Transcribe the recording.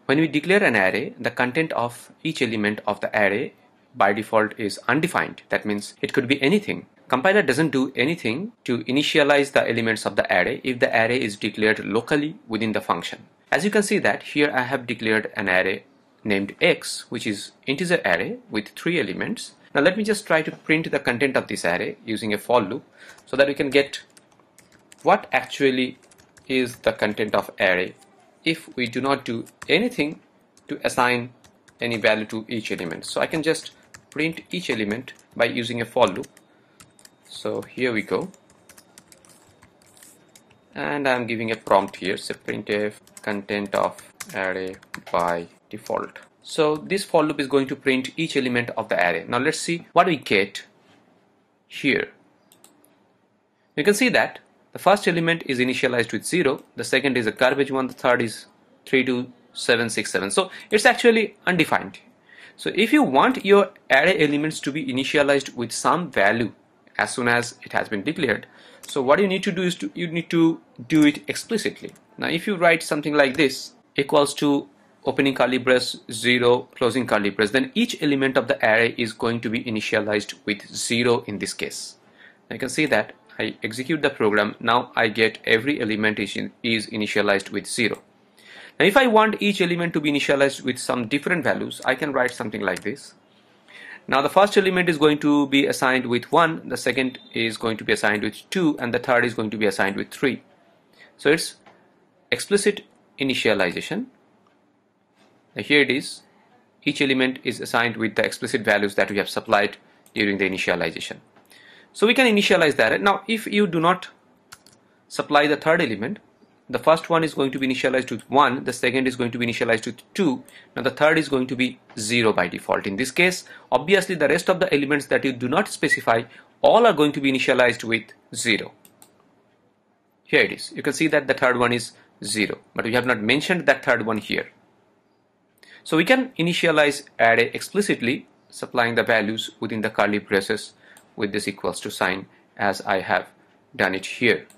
When we declare an array, the content of each element of the array by default is undefined. That means it could be anything. Compiler doesn't do anything to initialize the elements of the array if the array is declared locally within the function. As you can see that here I have declared an array named x, which is integer array with 3 elements. Now let me just try to print the content of this array using a for loop so that we can get what actually is the content of array if we do not do anything to assign any value to each element. So I can just print each element by using a for loop. So here we go, and I'm giving a prompt here, so printf content of array by default. So this for loop is going to print each element of the array. Now let's see what we get here. You can see that the first element is initialized with 0, the second is a garbage one, the third is 32767. So it's actually undefined. So if you want your array elements to be initialized with some value as soon as it has been declared, so what you need to do is you need to do it explicitly. Now if you write something like this, equals to opening curly brace 0 closing curly brace, then each element of the array is going to be initialized with 0 in this case. Now you can see that I execute the program. Now I get every element is initialized with 0. Now if I want each element to be initialized with some different values, I can write something like this. Now the first element is going to be assigned with 1, the second is going to be assigned with 2, and the third is going to be assigned with 3. So it's explicit initialization. Now here it is, each element is assigned with the explicit values that we have supplied during the initialization. So we can initialize that. Now if you do not supply the third element, the first one is going to be initialized with 1, the second is going to be initialized with 2, now the third is going to be 0 by default. In this case, obviously the rest of the elements that you do not specify, all are going to be initialized with 0. Here it is, you can see that the third one is 0, but we have not mentioned that third one here. So we can initialize array explicitly, supplying the values within the curly braces with this equals to sign, as I have done it here.